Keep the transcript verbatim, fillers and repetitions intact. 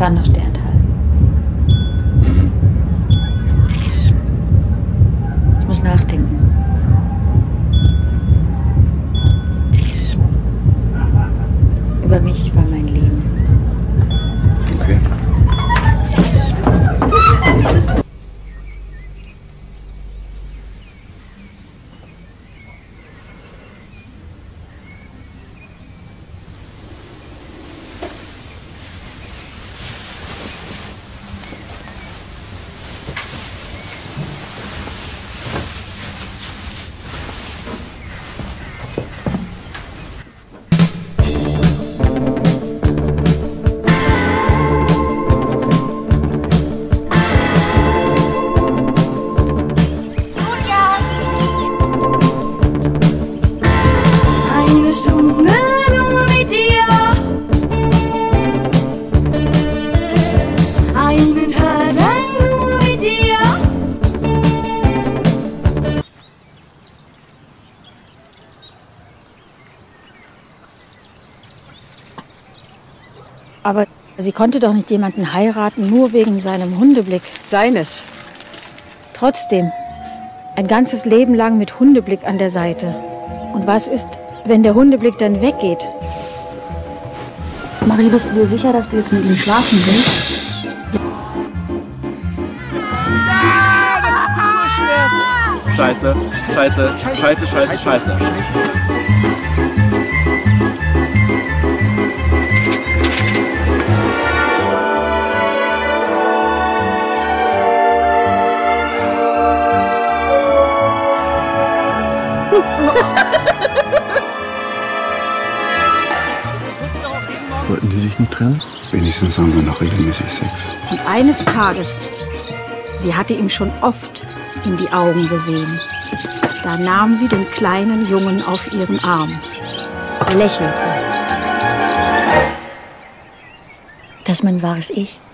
fahren nach Sterntal. Mhm. Ich muss nachdenken. Über mich, über mein Leben. Okay. Aber sie konnte doch nicht jemanden heiraten, nur wegen seinem Hundeblick. Seines. Trotzdem, ein ganzes Leben lang mit Hundeblick an der Seite. Und was ist, wenn der Hundeblick dann weggeht? Marie, bist du dir sicher, dass du jetzt mit ihm schlafen willst? Ja, das ist die Urschmerz. Scheiße, scheiße, scheiße, scheiße, scheiße. Wollten die sich nicht trennen? Wenigstens haben wir noch regelmäßig Sex. Und eines Tages, sie hatte ihm schon oft in die Augen gesehen, da nahm sie den kleinen Jungen auf ihren Arm, lächelte. Das ist mein wahres Ich.